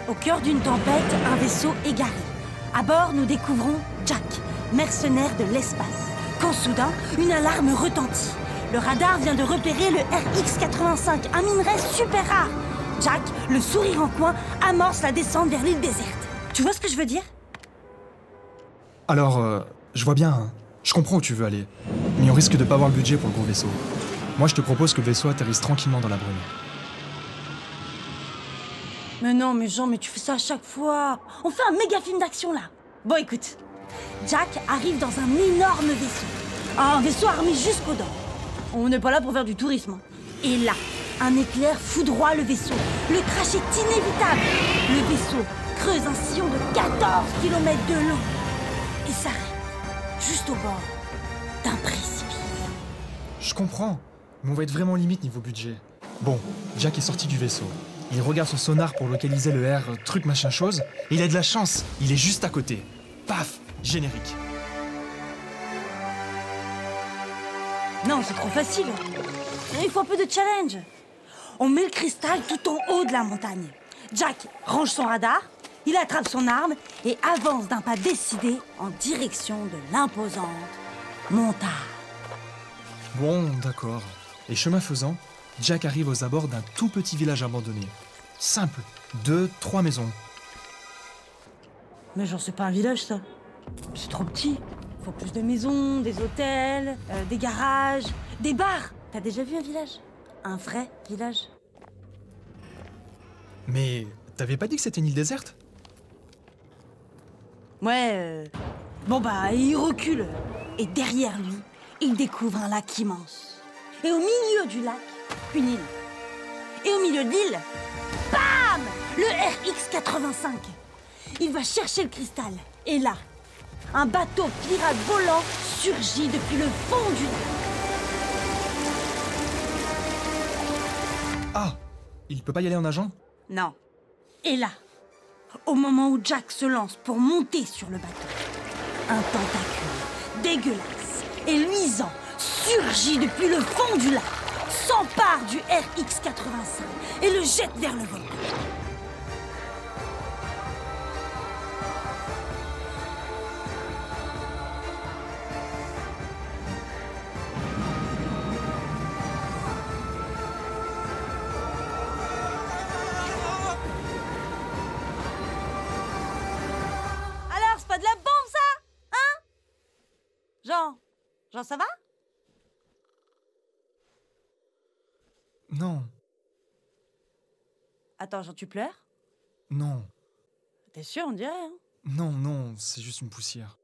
Au cœur d'une tempête, un vaisseau égaré. À bord, nous découvrons Jack, mercenaire de l'espace. Quand soudain, une alarme retentit. Le radar vient de repérer le RX-85, un minerai super rare. Jack, le sourire en coin, amorce la descente vers l'île déserte. Tu vois ce que je veux dire? Alors, je vois bien, hein. Je comprends où tu veux aller. Mais on risque de pas avoir le budget pour le gros vaisseau. Moi, je te propose que le vaisseau atterrisse tranquillement dans la brume. Mais non, mais Jean, mais tu fais ça à chaque fois. On fait un méga film d'action, là. Bon, écoute. Jack arrive dans un énorme vaisseau. Un vaisseau armé jusqu'aux dents. On n'est pas là pour faire du tourisme. Et là, un éclair foudroie le vaisseau. Le crash est inévitable. Le vaisseau creuse un sillon de 14 km de long et s'arrête juste au bord d'un précipice. Je comprends, mais on va être vraiment limite niveau budget. Bon, Jack est sorti du vaisseau. Il regarde son sonar pour localiser le R truc machin chose, et il a de la chance, il est juste à côté. Paf, générique. Non, c'est trop facile. Il faut un peu de challenge. On met le cristal tout en haut de la montagne. Jack range son radar, il attrape son arme et avance d'un pas décidé en direction de l'imposante montagne. Bon, d'accord. Et chemin faisant, Jack arrive aux abords d'un tout petit village abandonné. Simple, 2-3 maisons. Mais genre, c'est pas un village, ça. C'est trop petit. Faut plus de maisons, des hôtels, des garages, des bars. T'as déjà vu un village? Un vrai village? Mais t'avais pas dit que c'était une île déserte? Ouais, bon bah, il recule. Et derrière lui, il découvre un lac immense. Et au milieu du lac, une île. Et au milieu de l'île, bam! Le RX-85. Il va chercher le cristal. Et là, un bateau pirate volant surgit depuis le fond du lac. Ah, il peut pas y aller en nageant? Non. Et là, au moment où Jack se lance pour monter sur le bateau, un tentacule dégueulasse et luisant surgit depuis le fond du lac, s'empare du RX-85 et le jette vers le volcan. Alors, c'est pas de la bombe, ça? Hein? Jean, ça va? Non, Attends, Jean, tu pleures? non, T'es sûr, on dirait, hein? non, c'est juste une poussière.